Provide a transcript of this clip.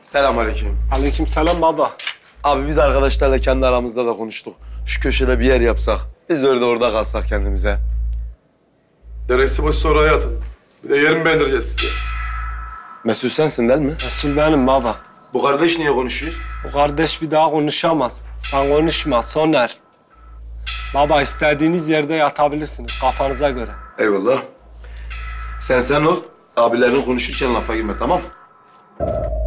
Selamünaleyküm. Aleykümselam baba. Abi biz arkadaşlarla kendi aramızda da konuştuk. Şu köşede bir yer yapsak, biz orada kalsak kendimize. Deresi boş oraya atın. Bir de yerimi beğendireceğiz size. Mesut sensin değil mi? Resul benim baba. Bu kardeş niye konuşuyor? Bu kardeş bir daha konuşamaz. Sen konuşma Soner. Baba istediğiniz yerde yatabilirsiniz kafanıza göre. Eyvallah. Sen ol. Abilerin konuşurken lafa girme, tamam?